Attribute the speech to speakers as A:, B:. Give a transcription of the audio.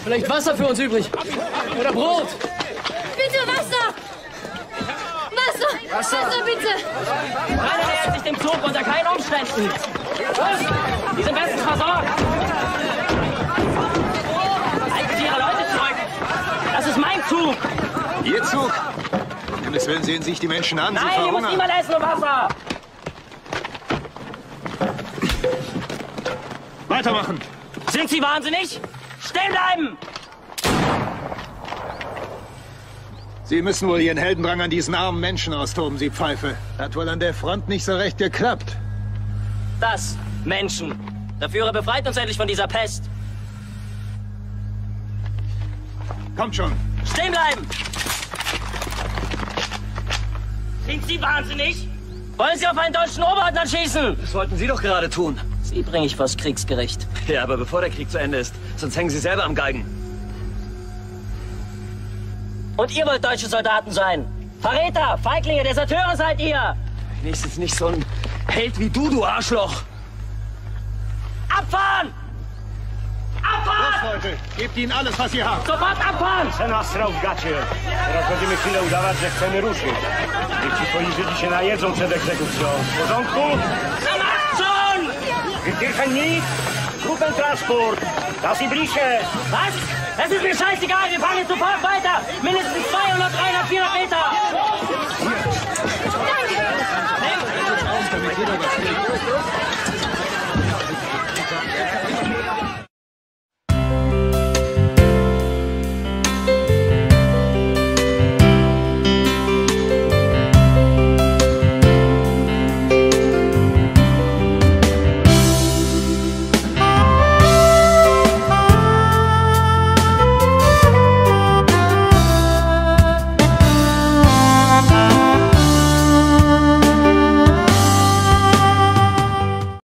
A: Vielleicht Wasser für uns übrig. Oder Brot.
B: Bitte Wasser! Wasser, bitte!
C: Keiner nähert sich dem Zug unter keinen Umständen. Was? Die sind bestens versorgt. Halten Sie Ihre Leute zurück. Das ist mein Zug.
D: Ihr Zug? Um Gottes Willen, sehen sich die Menschen an.
C: Nein, hier muss niemand essen und Wasser.
D: Weitermachen.
C: Sind Sie wahnsinnig? Stehen bleiben!
D: Sie müssen wohl Ihren Heldendrang an diesen armen Menschen austoben, Sie Pfeife. Hat wohl an der Front nicht so recht geklappt.
C: Das, Menschen. Der Führer befreit uns endlich von dieser Pest.
D: Kommt schon.
C: Stehen bleiben! Sind Sie wahnsinnig? Wollen Sie auf einen deutschen Oberleutnant schießen?
E: Das wollten Sie doch gerade tun.
C: Sie bringe ich vors Kriegsgericht.
E: Ja, aber bevor der Krieg zu Ende ist. Sonst hängen Sie selber am Galgen.
C: Und ihr wollt deutsche Soldaten sein? Verräter, Feiglinge, Deserteure seid ihr!
E: Wenigstens nicht so ein Held wie du Arschloch!
C: Abfahren! Abfahren!
D: Los, Leute, gebt ihnen alles, was ihr habt.
C: Sofort abfahren!
F: Se nasrał w gacie. Teraz będziemy chwilę udawać, że chcemy ruszyć. Niech ci twoi Żydzi się najedzą przed egzekucją. W porządku?
C: Schon!
F: Wir dürfen nicht. Truppentransport. Das ist Brische.
C: Was? Es ist mir scheißegal, wir fahren jetzt sofort weiter! Mindestens 200, 300, 400 Meter!
B: Danke!